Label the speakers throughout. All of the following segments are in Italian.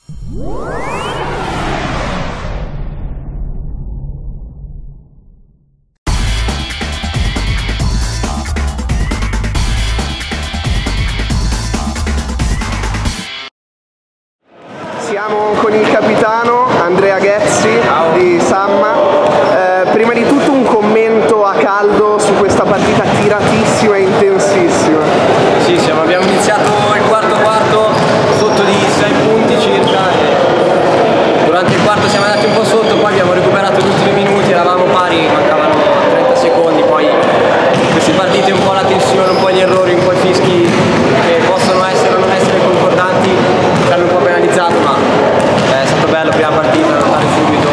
Speaker 1: Siamo con il capitano Andrea Ghezzi di Samma. Prima di tutto un commento a caldo su questa partita tiratissima e intensissima.
Speaker 2: Sì, abbiamo iniziato il quarto sotto di 6 punti circa e durante il quarto siamo andati un po' sotto, poi abbiamo recuperato gli ultimi minuti, eravamo pari, mancavano 30 secondi, poi queste partite un po' la tensione, un po' gli errori, un po' i fischi che possono essere o non essere concordanti ci hanno un po' penalizzato, ma è stato bello prima partita, andare subito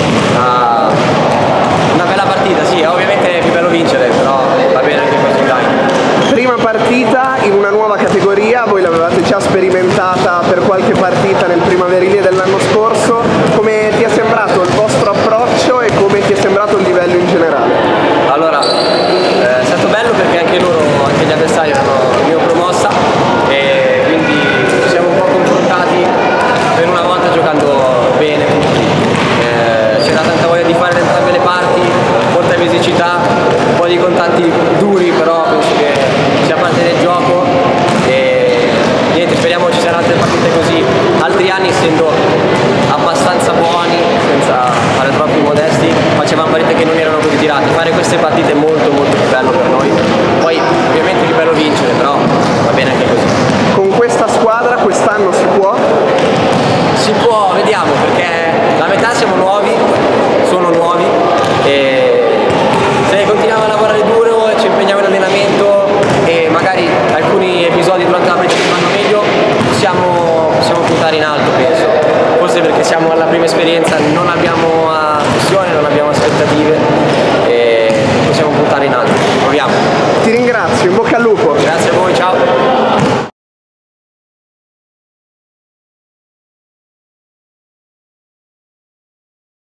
Speaker 2: una bella partita, sì, ovviamente è più bello vincere, però va bene anche così, dai.
Speaker 1: Prima partita in una nuova categoria, voi l'avevate già sperimentata per qualche partita nel primaverile dell'anno scorso, come ti è sembrato il vostro approccio e come ti è sembrato il livello in generale?
Speaker 2: Allora, è stato bello perché anche loro, anche gli avversari hanno mio promossa e quindi ci siamo un po' confrontati per una volta giocando bene, c'era tanta voglia di fare da entrambe le parti, molta fisicità, un po' di contatti duri, però penso che sia parte del gioco e niente, speriamo ci saranno altre partite così, altri anni essendo abbastanza buoni, senza fare troppi modesti, facevamo partite che non erano così tirate, fare queste partite è molto molto più bello per noi, poi ovviamente è più bello vincere, però va bene anche così.
Speaker 1: Con questa squadra quest'anno si può?
Speaker 2: Si può, vediamo, perché la metà siamo nuovi, sono nuovi e se continuiamo a lavorare duro e ci impegniamo in allenamento e magari alcuni episodi durante la partita vanno meglio, possiamo puntare in alto, penso. Forse perché siamo alla prima esperienza, non abbiamo pressione, non abbiamo aspettative e possiamo puntare in alto. Proviamo.
Speaker 1: Ti ringrazio, in bocca al lupo.
Speaker 2: Grazie a voi, ciao.